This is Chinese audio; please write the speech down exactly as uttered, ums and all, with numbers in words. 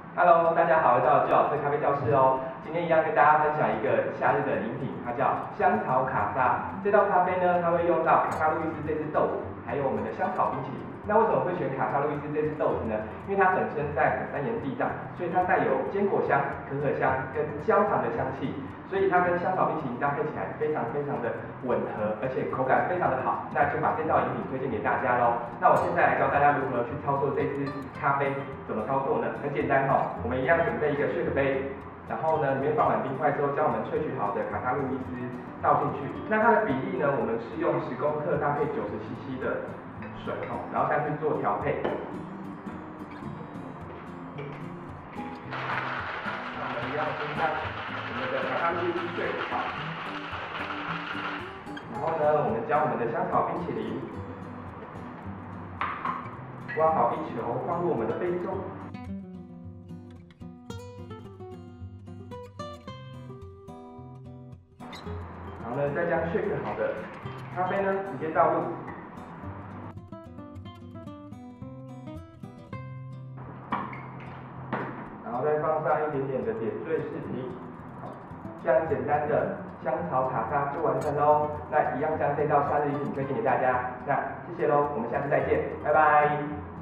Hello，大家好，又到了最好吃的咖啡教室哦。今天一样跟大家分享一个夏日的饮品，它叫香草卡莎。这道咖啡呢，它会用到卡萨路易斯这只豆子，还有我们的香草冰淇淋。那为什么会选卡萨路易斯这只豆子呢？因为它本身在很山岩地带，所以它带有坚果香、可可香跟焦糖的香气，所以它跟香草冰淇淋搭配起来非常非常的吻合，而且口感非常的好。那就把这道饮品推荐给大家喽。那我现在来教大家如何去操作这支咖啡，怎么操作呢？很简单哈、哦，我们一样准备一个 shake 杯。然后呢，里面放满冰块之后，将我们萃取好的卡萨路易斯倒进去。那它的比例呢，我们是用十公克搭配九十 C C 的水哦，然后再去做调配。那我们一样先将我们的卡萨路易斯萃好，然后呢，我们将我们的香草冰淇淋挖好一球，放入我们的杯中。然后呢，再将 shake 好的咖啡呢直接倒入，然后再放上一点点的点缀柿皮，这样简单的香草卡莎就完成喽。那一样将这道夏日饮品推荐给大家，那谢谢喽，我们下次再见，拜拜。